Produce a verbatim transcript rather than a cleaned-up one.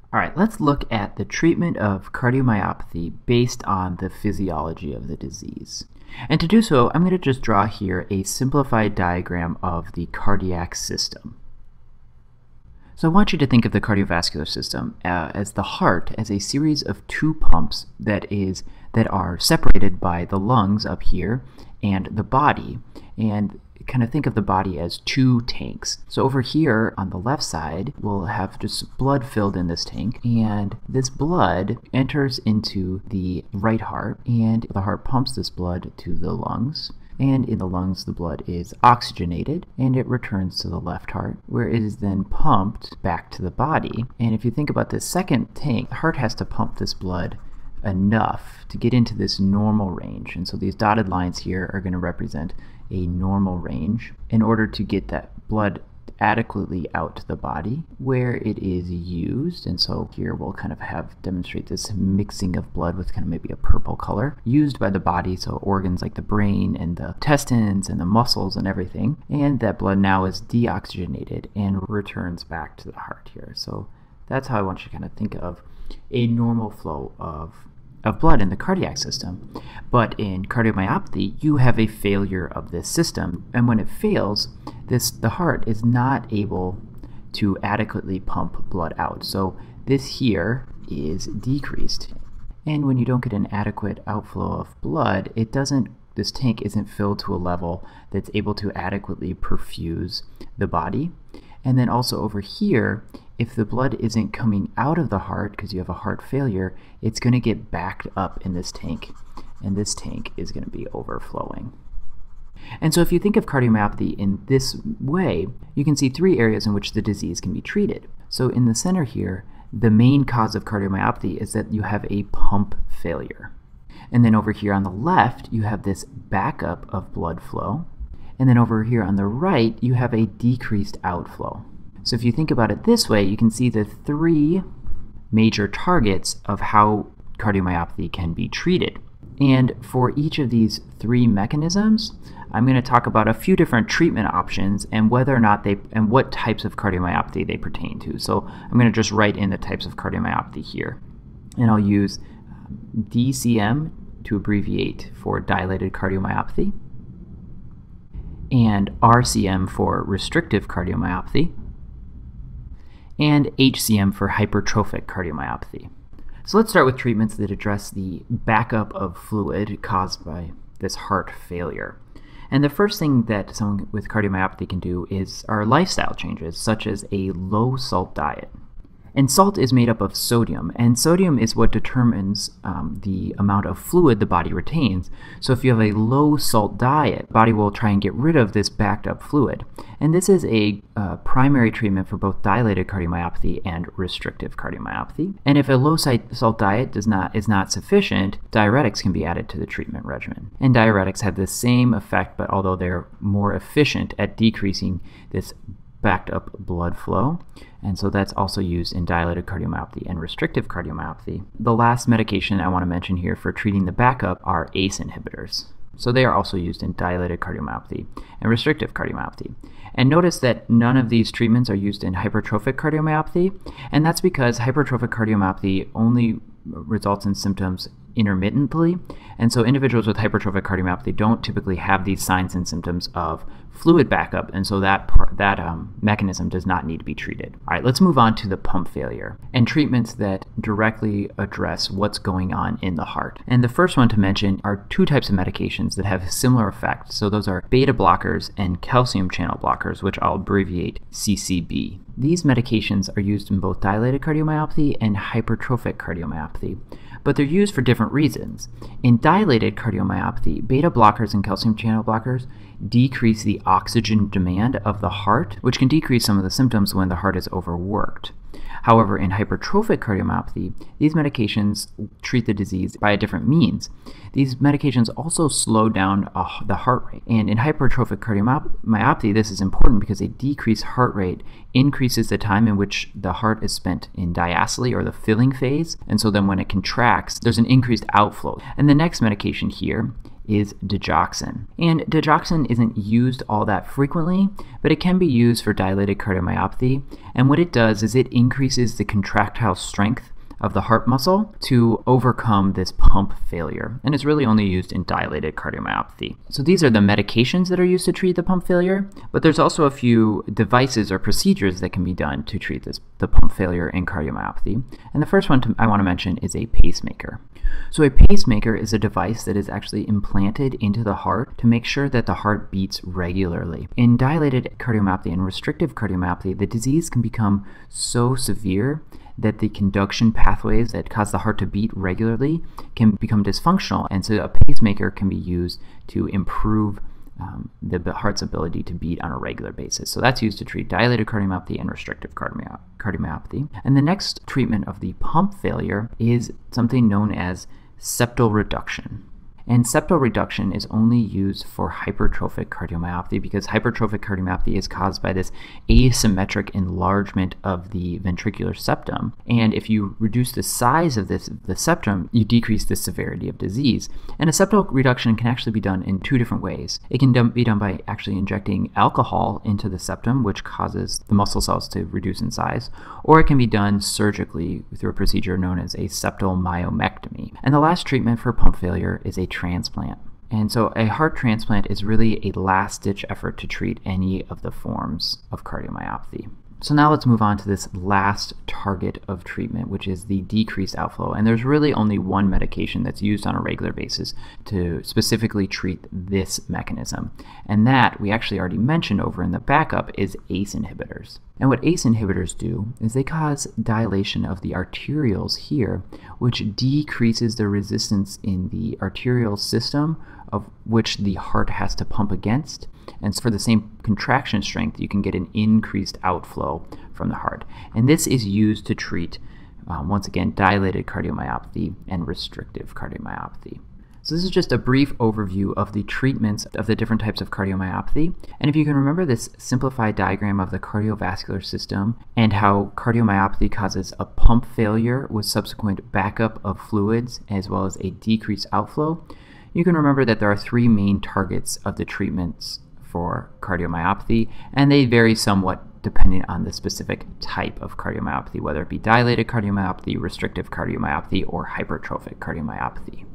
All right, let's look at the treatment of cardiomyopathy based on the physiology of the disease. And to do so, I'm going to just draw here a simplified diagram of the cardiac system. So I want you to think of the cardiovascular system uh, as the heart as a series of two pumps that is that are separated by the lungs up here and the body, and kind of think of the body as two tanks. So over here on the left side, we'll have just blood filled in this tank, and this blood enters into the right heart, and the heart pumps this blood to the lungs. And in the lungs, the blood is oxygenated, and it returns to the left heart, where it is then pumped back to the body. And if you think about this second tank, the heart has to pump this blood enough to get into this normal range. And so these dotted lines here are going to represent a normal range in order to get that blood adequately out to the body where it is used. And so here we'll kind of have demonstrate this mixing of blood with kind of maybe a purple color used by the body, so organs like the brain and the intestines and the muscles and everything. And that blood now is deoxygenated and returns back to the heart here. So that's how I want you to kind of think of a normal flow of of blood in the cardiac system. But in cardiomyopathy, you have a failure of this system, and when it fails, this the heart is not able to adequately pump blood out. So this here is decreased, and when you don't get an adequate outflow of blood, it doesn't this tank isn't filled to a level that's able to adequately perfuse the body. And then also over here, if the blood isn't coming out of the heart because you have a heart failure, it's going to get backed up in this tank, and this tank is going to be overflowing. And so if you think of cardiomyopathy in this way, you can see three areas in which the disease can be treated. So in the center here, the main cause of cardiomyopathy is that you have a pump failure. And then over here on the left, you have this backup of blood flow. And then over here on the right, you have a decreased outflow. So if you think about it this way, you can see the three major targets of how cardiomyopathy can be treated. And for each of these three mechanisms, I'm going to talk about a few different treatment options and whether or not they and what types of cardiomyopathy they pertain to. So I'm going to just write in the types of cardiomyopathy here. And I'll use D C M to abbreviate for dilated cardiomyopathy, and R C M for restrictive cardiomyopathy, and H C M for hypertrophic cardiomyopathy. So let's start with treatments that address the backup of fluid caused by this heart failure. And the first thing that someone with cardiomyopathy can do is are lifestyle changes, such as a low salt diet. And salt is made up of sodium, and sodium is what determines um, the amount of fluid the body retains. So if you have a low salt diet, the body will try and get rid of this backed up fluid. And this is a uh, primary treatment for both dilated cardiomyopathy and restrictive cardiomyopathy. And if a low salt diet does not is not sufficient, diuretics can be added to the treatment regimen. And diuretics have the same effect, but although they're more efficient at decreasing this backed up blood flow, and so that's also used in dilated cardiomyopathy and restrictive cardiomyopathy. The last medication I want to mention here for treating the backup are A C E inhibitors. So they are also used in dilated cardiomyopathy and restrictive cardiomyopathy. And notice that none of these treatments are used in hypertrophic cardiomyopathy, and that's because hypertrophic cardiomyopathy only results in symptoms intermittently, and so individuals with hypertrophic cardiomyopathy don't typically have these signs and symptoms of fluid backup, and so that part, that um, mechanism does not need to be treated. All right, let's move on to the pump failure and treatments that directly address what's going on in the heart. And the first one to mention are two types of medications that have similar effects. So those are beta blockers and calcium channel blockers, which I'll abbreviate C C B. These medications are used in both dilated cardiomyopathy and hypertrophic cardiomyopathy, but they're used for different reasons. In dilated cardiomyopathy, beta blockers and calcium channel blockers decrease the oxygen demand of the heart, which can decrease some of the symptoms when the heart is overworked. However, in hypertrophic cardiomyopathy, these medications treat the disease by a different means. These medications also slow down uh, the heart rate. And in hypertrophic cardiomyopathy, this is important because a decreased heart rate increases the time in which the heart is spent in diastole, or the filling phase. And so then when it contracts, there's an increased outflow. And the next medication here is digoxin. And digoxin isn't used all that frequently, but it can be used for dilated cardiomyopathy. And what it does is it increases the contractile strength of the heart muscle to overcome this pump failure, and it's really only used in dilated cardiomyopathy. So these are the medications that are used to treat the pump failure, but there's also a few devices or procedures that can be done to treat this the pump failure in cardiomyopathy. And the first one to, I want to mention is a pacemaker. So a pacemaker is a device that is actually implanted into the heart to make sure that the heart beats regularly. In dilated cardiomyopathy and restrictive cardiomyopathy, the disease can become so severe that the conduction pathways that cause the heart to beat regularly can become dysfunctional, and so a pacemaker can be used to improve um, the heart's ability to beat on a regular basis. So that's used to treat dilated cardiomyopathy and restrictive cardiomyopathy. cardiomyopathy. And the next treatment of the pump failure is something known as septal reduction. And septal reduction is only used for hypertrophic cardiomyopathy because hypertrophic cardiomyopathy is caused by this asymmetric enlargement of the ventricular septum. And if you reduce the size of this the septum, you decrease the severity of disease. And a septal reduction can actually be done in two different ways. It can be done by actually injecting alcohol into the septum, which causes the muscle cells to reduce in size, or it can be done surgically through a procedure known as a septal myomectomy. And the last treatment for pump failure is a transplant. And so a heart transplant is really a last-ditch effort to treat any of the forms of cardiomyopathy. So now let's move on to this last target of treatment, which is the decreased outflow. And there's really only one medication that's used on a regular basis to specifically treat this mechanism. And that, we actually already mentioned over in the backup, is ACE inhibitors. And what ACE inhibitors do is they cause dilation of the arterioles here, which decreases the resistance in the arterial system of which the heart has to pump against. And for the same contraction strength, you can get an increased outflow from the heart. And this is used to treat, um, once again, dilated cardiomyopathy and restrictive cardiomyopathy. So this is just a brief overview of the treatments of the different types of cardiomyopathy. And if you can remember this simplified diagram of the cardiovascular system and how cardiomyopathy causes a pump failure with subsequent backup of fluids as well as a decreased outflow, you can remember that there are three main targets of the treatments for cardiomyopathy, and they vary somewhat depending on the specific type of cardiomyopathy, whether it be dilated cardiomyopathy, restrictive cardiomyopathy, or hypertrophic cardiomyopathy.